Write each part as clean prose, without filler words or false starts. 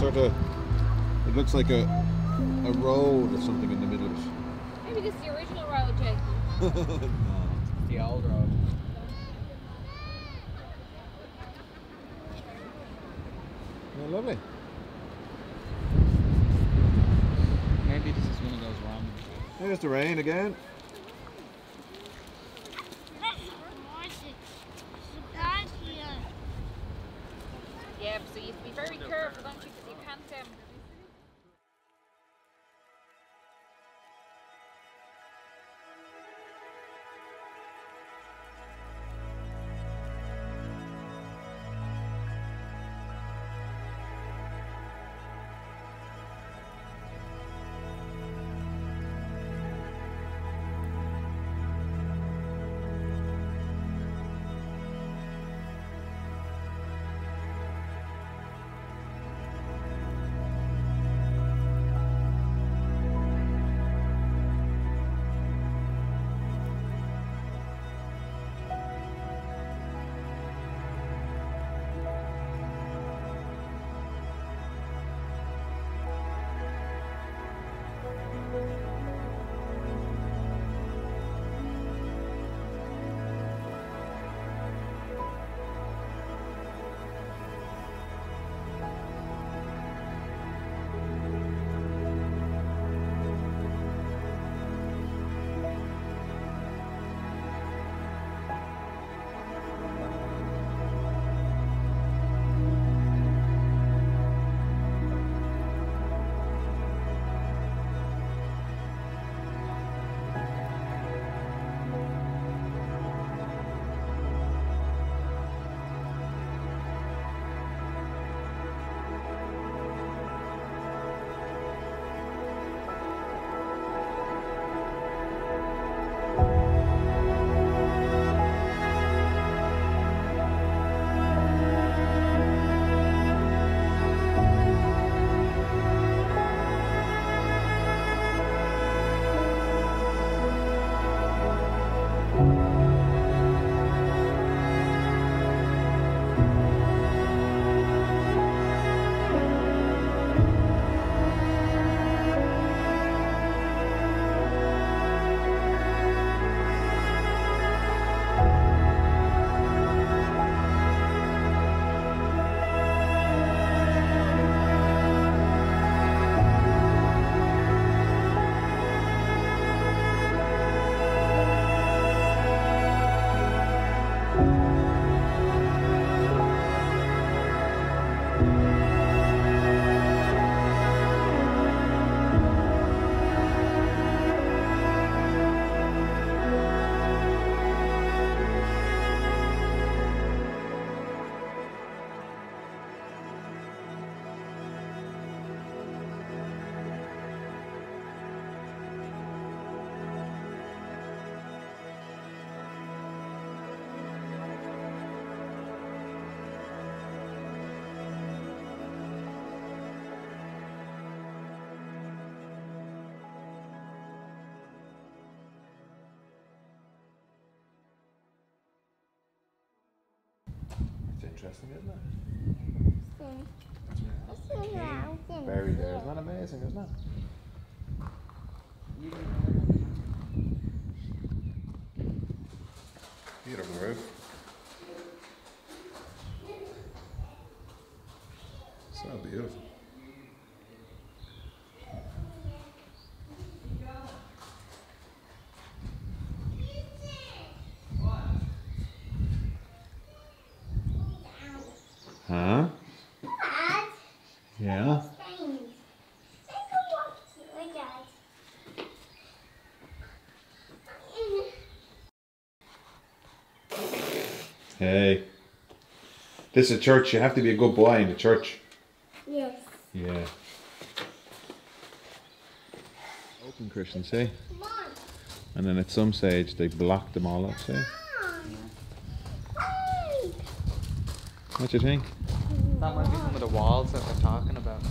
sort of, it looks like a road or something in the middle of it. Maybe this is the original road, Jake. No. It's the old road. Oh, lovely. Maybe this is one of those wrong. There's the rain again. Yeah, so you have to be very careful, don't you? Because you can't. It's interesting, isn't it? Buried there. Isn't that amazing, isn't it? Beautiful roof. So beautiful. Huh? Yeah. Hey. This is a church. You have to be a good boy in the church. Yes. Yeah. Open Christians, see? Come on. And then at some stage they blocked them all up, see? What do you think? That might be some of the walls that they're talking about.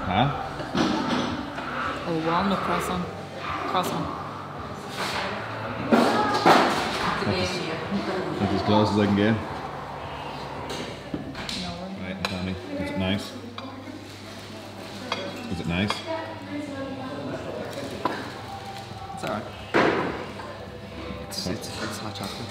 Huh? Oh, walnut croissant. Croissant. That's as close as I can get. No. Right, tell me. Is it nice? Is it nice? It's alright. It's hot chocolate.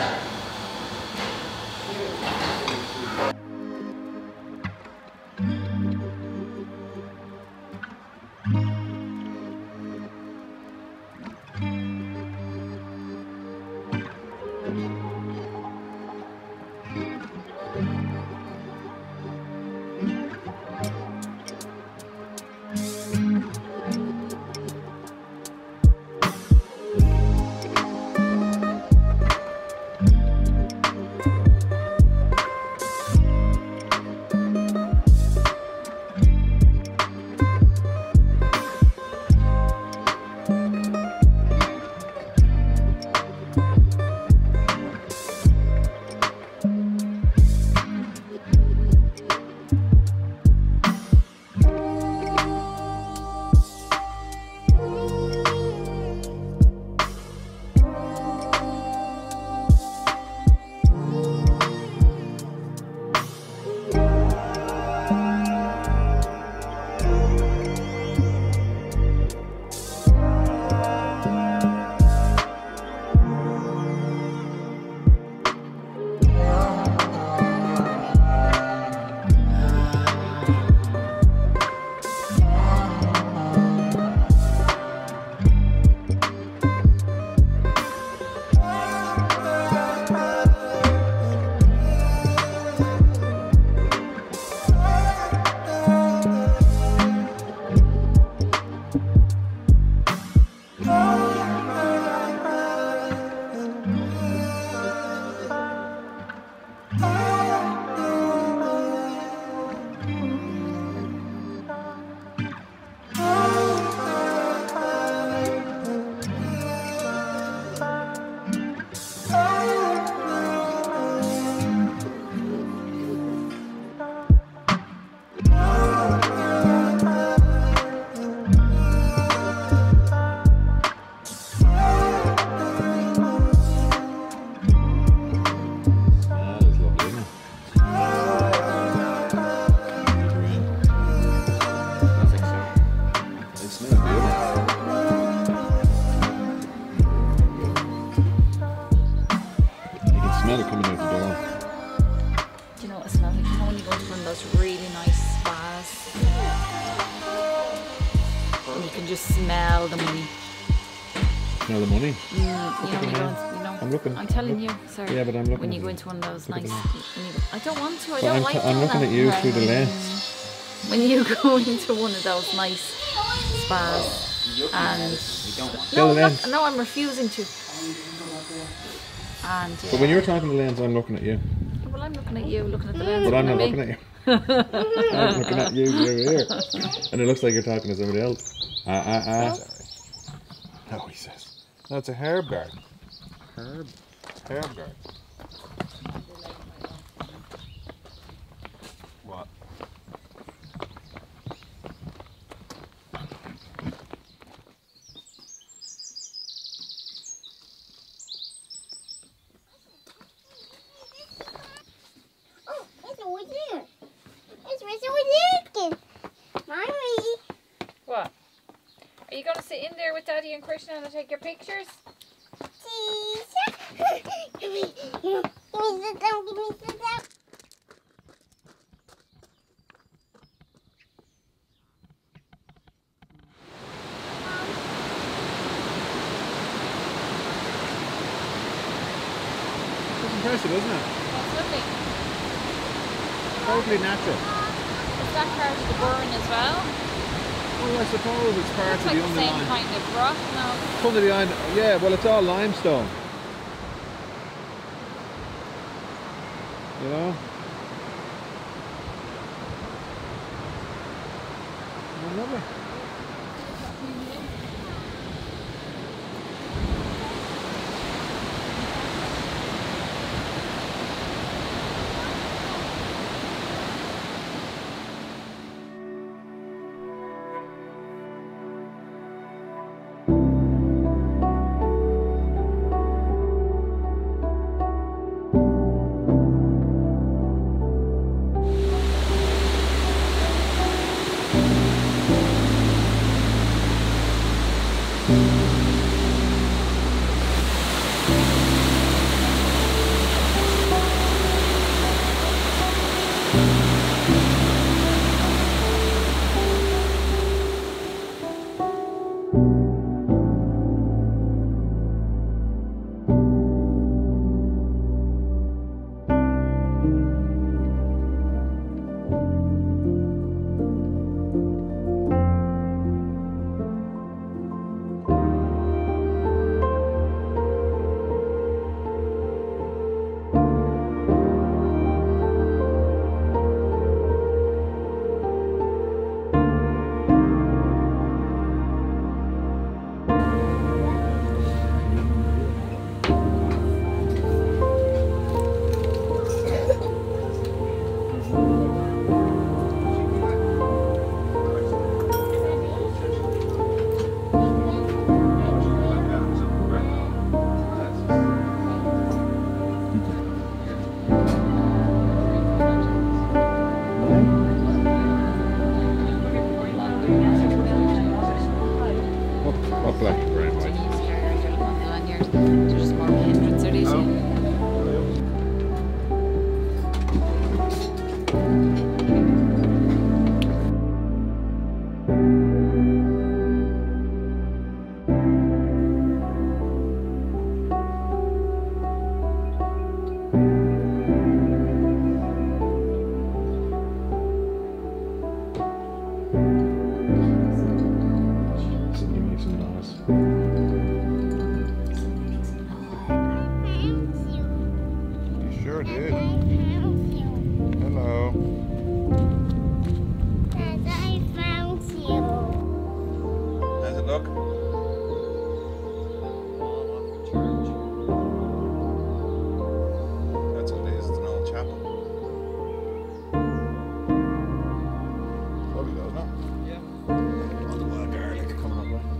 Smell it coming out the door. Do you know what it smells like? You know when you go to one of those really nice spas and you can just smell the money. Smell the money? You know when you go, I'm looking. I'm telling you, sorry. Yeah, but I'm looking when you at go you. into one of those Look at nice. them. I don't want to. I But don't I'm like I'm doing looking that. at you through the lens. When you go into one of those nice spas and Tell the lens. no, I'm refusing to. And But when you're talking to the lens, I'm looking at you. well, I'm looking at you, looking at the lens. But I'm not me. looking at you. I'm looking at you over here. And it looks like you're talking to somebody else. No, he says. No, it's a herb garden. Herb garden. What? What? Are you going to sit in there with Daddy and Krishna and take your pictures? That's impressive, isn't it? That's lovely. Totally natural. Is that part of the burn as well? Well, I suppose it's part Looks of like the the same underlying. kind of rock now. Something behind. Yeah, well, it's all limestone. You know? Oh, lovely. What black and brown white? They're just more hindrance, are these? Sydney makes some noise. You sure did. Hello. And I found you. How's it look? That's what it is. It's an old chapel. Lovely though, isn't it? Yeah. All the wild garlic coming up there.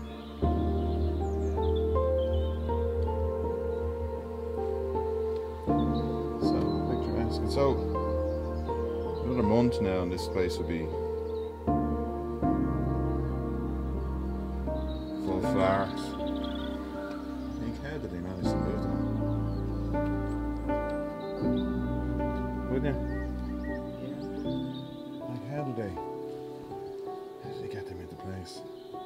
So, picturesque. So, another month now and this place will be full of flowers. I think, how did they manage to build them? Wouldn't you? Like, how did they get them into place?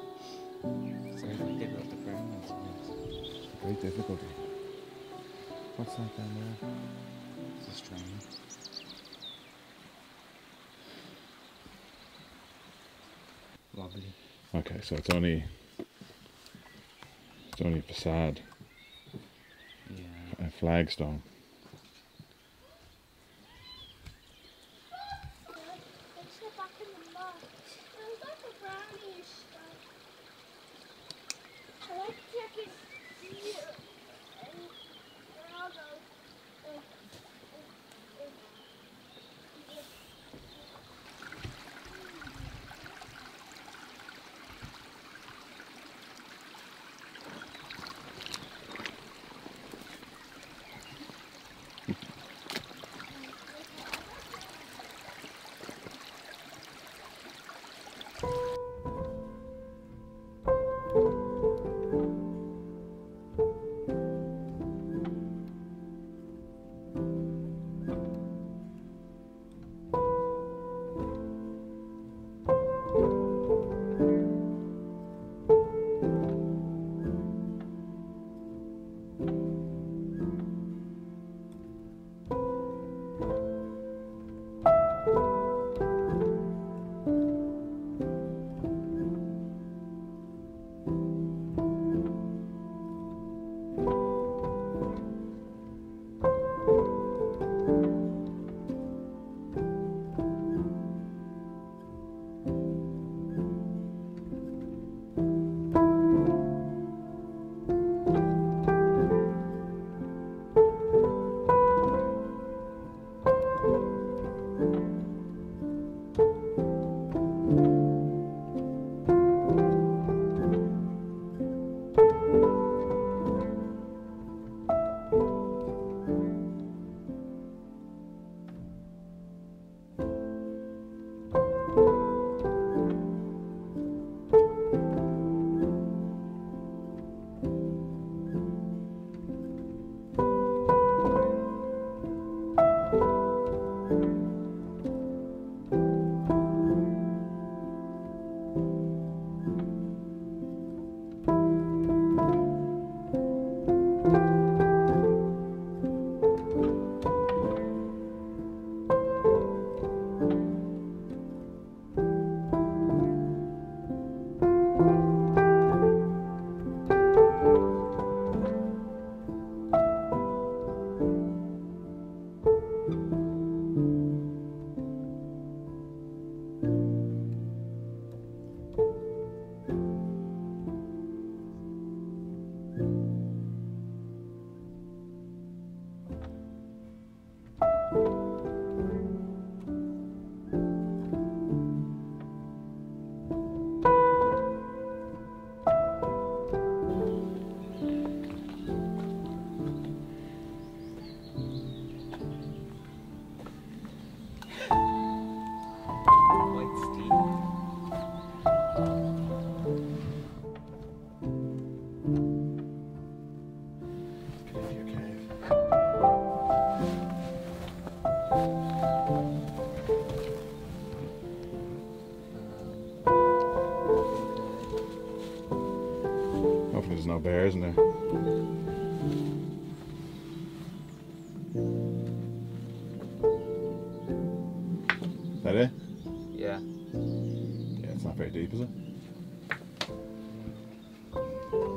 Great difficulty. What's that down there? It's a string. Wobbly. Okay, so it's only a facade, Yeah. a flagstone. It's the back in the mud. There's like a brownish stuff. I like checking here. And all those. there's no bears in there. Is that it? Yeah. Yeah, it's not very deep, is it?